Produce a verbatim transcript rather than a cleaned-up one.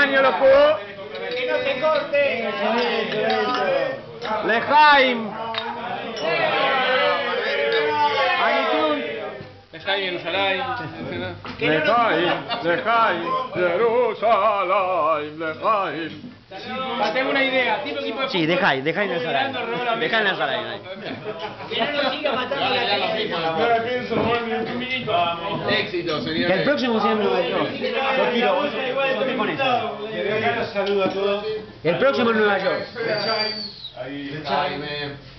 años los jugó. ¡Que no se corte! Lejaim. Anitun. Lejaim, Jerusalén. Lejaim, Lejaim, Jerusalén, Lejaim. Tengo una idea, tipo equipo de Sí, dejáis, dejáis en el salario. Dejáis en el salario. Que no nos siga matando la Éxito, Que señores. el próximo sea en Nueva York. Yo quiero, vos yo te con eso. Saludo a todos. El próximo en Nueva York. Jaime.